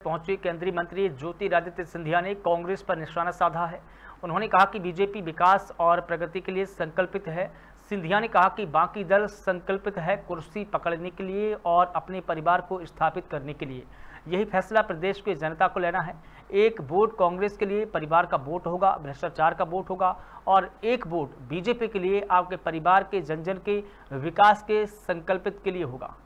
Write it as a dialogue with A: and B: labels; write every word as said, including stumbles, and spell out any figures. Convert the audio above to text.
A: पहुंचे केंद्रीय मंत्री ज्योतिरादित्य सिंधिया ने कांग्रेस पर निशाना साधा है। उन्होंने कहा कि बीजेपी विकास और प्रगति के लिए संकल्पित है। सिंधिया ने कहा कि बाकी दल संकल्पित है कुर्सी पकड़ने के लिए और अपने परिवार को स्थापित करने के लिए। यही फैसला प्रदेश की जनता को लेना है। एक वोट कांग्रेस के लिए परिवार का वोट होगा, भ्रष्टाचार का वोट होगा, और एक वोट बीजेपी के लिए आपके परिवार के जन जन के विकास के संकल्पित के लिए होगा।